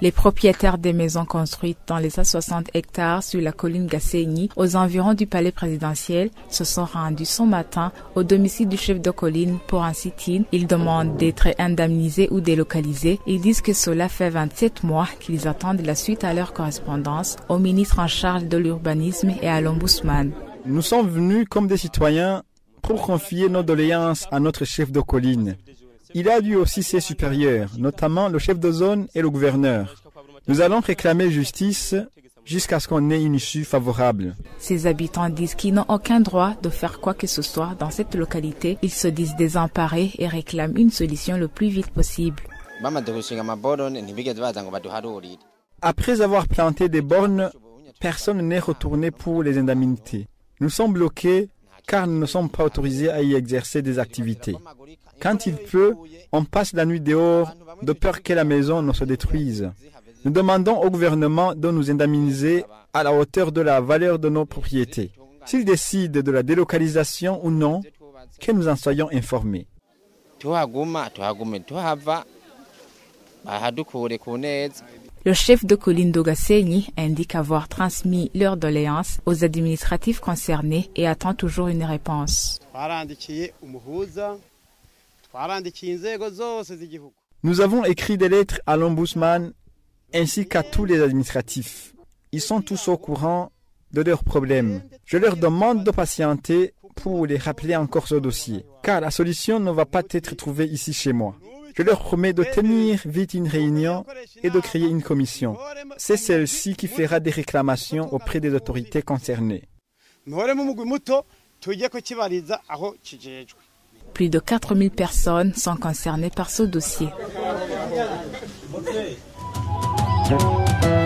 Les propriétaires des maisons construites dans les 60 hectares sur la colline Gasenyi, aux environs du palais présidentiel, se sont rendus ce matin au domicile du chef de colline pour un sit-in. Ils demandent d'être indemnisés ou délocalisés. Ils disent que cela fait 27 mois qu'ils attendent la suite à leur correspondance au ministre en charge de l'urbanisme et à l'ombudsman. Nous sommes venus comme des citoyens pour confier nos doléances à notre chef de colline. Il a lui aussi ses supérieurs, notamment le chef de zone et le gouverneur. Nous allons réclamer justice jusqu'à ce qu'on ait une issue favorable. Ces habitants disent qu'ils n'ont aucun droit de faire quoi que ce soit dans cette localité. Ils se disent désemparés et réclament une solution le plus vite possible. Après avoir planté des bornes, personne n'est retourné pour les indemnités. Nous sommes bloqués car nous ne sommes pas autorisés à y exercer des activités. Quand il pleut, on passe la nuit dehors de peur que la maison ne se détruise. Nous demandons au gouvernement de nous indemniser à la hauteur de la valeur de nos propriétés. S'il décide de la délocalisation ou non, que nous en soyons informés. Le chef de colline de Gasenyi indique avoir transmis leurs doléances aux administratifs concernés et attend toujours une réponse. Nous avons écrit des lettres à l'ombudsman ainsi qu'à tous les administratifs. Ils sont tous au courant de leurs problèmes. Je leur demande de patienter pour les rappeler encore ce dossier, car la solution ne va pas être trouvée ici chez moi. Je leur promets de tenir vite une réunion et de créer une commission. C'est celle-ci qui fera des réclamations auprès des autorités concernées. Plus de 4000 personnes sont concernées par ce dossier.